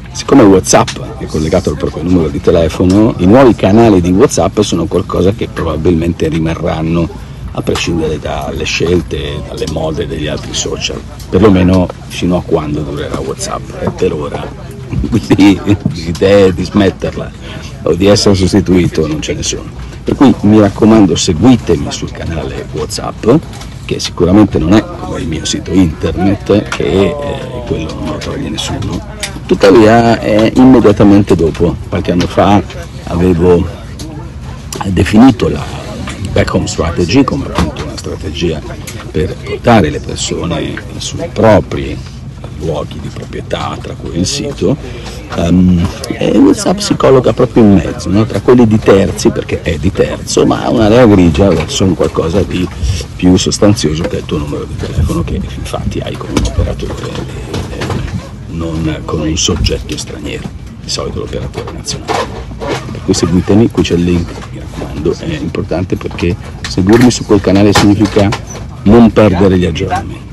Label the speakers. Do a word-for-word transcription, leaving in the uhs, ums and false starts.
Speaker 1: Siccome WhatsApp è collegato al proprio numero di telefono, i nuovi canali di WhatsApp sono qualcosa che probabilmente rimarranno a prescindere dalle scelte, dalle mode degli altri social, perlomeno fino a quando durerà WhatsApp, e per ora quindi idee di smetterla o di essere sostituito non ce ne sono. Per cui mi raccomando, seguitemi sul canale WhatsApp, che sicuramente non è come il mio sito internet, che eh, quello non lo toglie nessuno, tuttavia è immediatamente dopo. Qualche anno fa avevo definito la back home strategy come appunto una strategia per portare le persone sui propri luoghi di proprietà, tra cui il sito, um, e WhatsApp si colloca proprio in mezzo, no? Tra quelli di terzi, perché è di terzo, ma ha un'area grigia verso un qualcosa di più sostanzioso che è il tuo numero di telefono, che infatti hai con un operatore, eh, non con un soggetto straniero, di solito l'operatore nazionale. Per cui seguitemi, qui c'è il link, mi raccomando, è importante perché seguirmi su quel canale significa non perdere gli aggiornamenti.